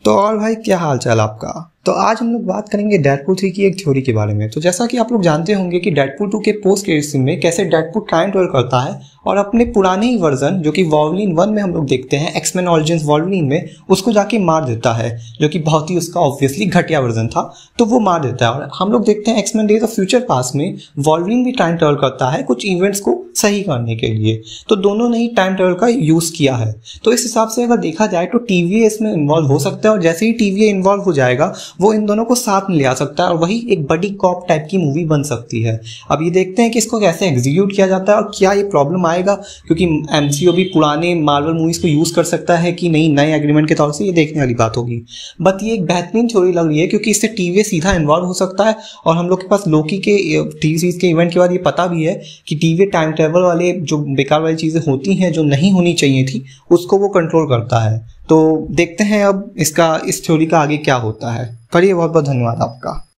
तो और भाई क्या हाल चाल आपका। तो आज हम लोग बात करेंगे डेडपूल 3 की एक थ्योरी के बारे में। तो जैसा कि आप लोग जानते होंगे कि डेडपूल 2 के पोस्ट क्रेडिट सीन में कैसे डेडपूल टाइम ट्रैवल करता है और अपने पुराने ही वर्जन जो कि वॉल्वरिन 1 में हम लोग देखते हैं एक्समैन ऑरिजिन्स वॉल्वरिन में, उसको जाके मार देता है, जो कि बहुत ही उसका ऑब्वियसली घटिया वर्जन था। तो वो मार देता है और हम लोग देखते हैं X-Men days of future past में वॉल्वरिन भी टाइम ट्रैवल करता है कुछ इवेंट्स को सही करने के लिए। तो दोनों ने ही टाइम ट्रैवल का यूज किया है। तो इस हिसाब से अगर देखा जाए तो TVA इसमें इन्वॉल्व हो सकता है और जैसे ही TVA इन्वॉल्व हो जाएगा वो इन दोनों को साथ में ले आ सकता है और वही एक बड़ी कॉप टाइप की मूवी बन सकती है। अब ये देखते हैं कि इसको कैसे एग्जीक्यूट किया जाता है और क्या ये प्रॉब्लम आएगा, क्योंकि MCU भी पुराने मार्वल मूवीज को यूज कर सकता है कि नहीं नए एग्रीमेंट के तौर से, ये देखने वाली बात होगी। बट ये एक बेहतरीन थ्योरी लग रही है क्योंकि इससे TVA सीधा इन्वॉल्व हो सकता है और हम लोग के पास लोकी के टीवी सीरीज के इवेंट के बाद ये पता भी है कि TVA टाइम ट्रेवल वाले जो बेकार वाली चीजें होती हैं जो नहीं होनी चाहिए थी उसको वो कंट्रोल करता है। तो देखते हैं अब इस थ्योरी का आगे क्या होता है। करिए, बहुत बहुत धन्यवाद आपका।